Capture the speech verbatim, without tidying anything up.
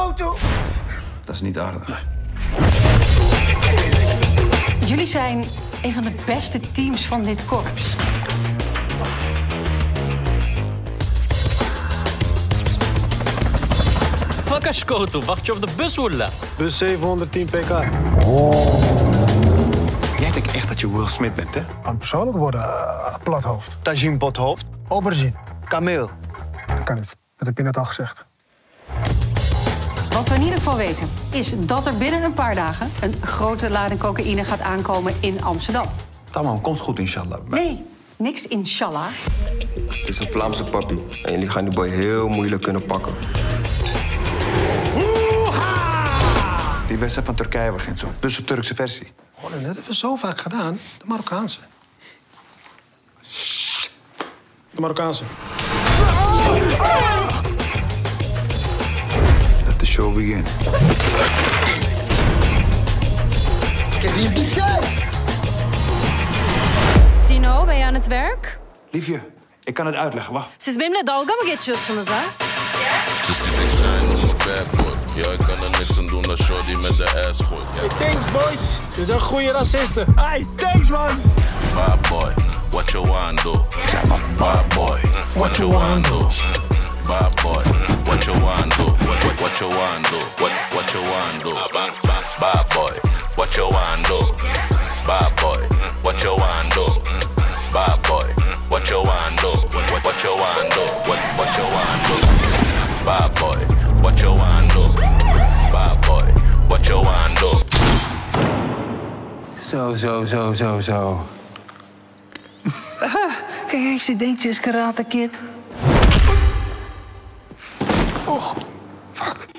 auto. Dat is niet aardig. Jullie zijn een van de beste teams van dit korps. Welke schoto? Wacht je op de bus, Willa? Bus zevenhonderdtien pk. Jij denkt echt dat je Will Smith bent, hè? Aan persoonlijk worden, uh, plathoofd. Tagine Bothoofd. Aubergine. Kameel. Dat kan niet. Dat heb je net al gezegd. Wat we in ieder geval weten, is dat er binnen een paar dagen een grote lading cocaïne gaat aankomen in Amsterdam. Tamam, komt goed, inshallah. Nee, niks inshallah. Het is een Vlaamse papi. En jullie gaan die boy heel moeilijk kunnen pakken. Die wedstrijd van Turkije begint zo. Dus de Turkse versie. Oh, dat hebben we zo vaak gedaan. De Marokkaanse. De Marokkaanse. Let the show begin. Sino, ben je aan het werk? Liefje, ik kan het uitleggen, wacht. Siz benimle dalga mı geçiyorsunuz ha? Ze ziet ik shine op mijn backboard. Ja, ik kan er niks aan doen als shorty met de ass gooit. Hey, thanks, boys. We zijn goede racisten. Hey, thanks, man. Bad boy, what you want do? Bad boy, what you want do? Bad boy, what you want do? What, what you want do? What, what you want do? Bad boy, what you want do? Bad boy, what you want do? Bad boy, what you want do? What, what you want do? What, what you want do? Bad boy, what you want do? Bad boy, what you want do? Zo, zo, zo, zo, zo. Kijk, ze denkt ze is Karate Kid. Och, fuck.